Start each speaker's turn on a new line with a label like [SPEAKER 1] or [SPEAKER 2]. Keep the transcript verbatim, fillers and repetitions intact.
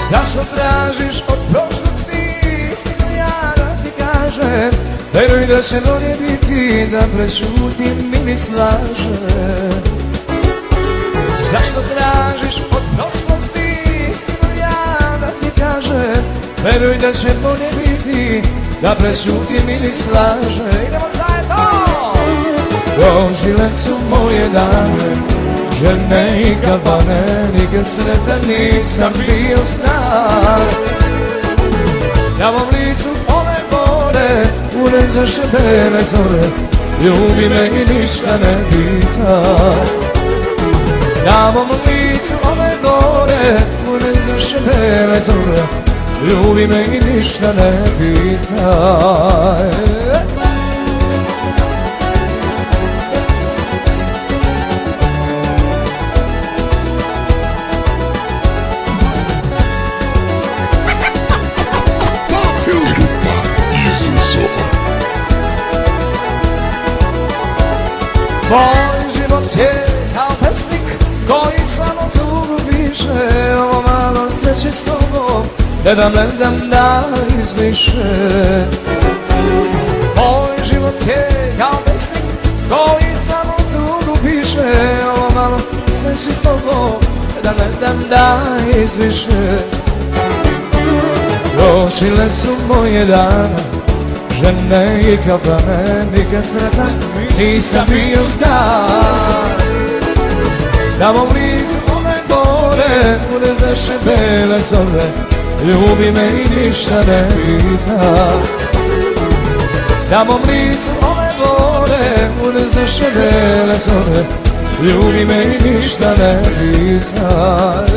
[SPEAKER 1] Zašto tražiš od prošlosti istinu, ja da ti kažem? Veruj da će bolje biti, da prešutim ili slažem. Zašto tražiš od prošlosti istinu, ja da ti kažem? Veruj da će bolje biti, da prešutim ili slažem. Idemo zajedno! Prožile su moje dane, žene i kavane, nikad sretan nisam bio star. Na mom licu ove bore, urezaše bele zore, ljubi me i ništa ne pita. Na mom licu ove bore, urezaše bele zore, ljubi me i ništa ne pita. Moj život je kao pesnik koji samo tugu piše. Ovo malo sreće s tobom ne dam, ne dam da izviše. Moj život je kao pesnik koji samo tugu piše. Ovo malo sreće s tobom ne dam, ne dam da izviše. Prošile su moje dane, žene i kafane, nikad sretan nisam bio star. Na mom licu ove bore, urezaše bele zore, ljubi me i ništa ne pita. Na mom licu ove bore, urezaše bele zore, ljubi me i ništa ne pita.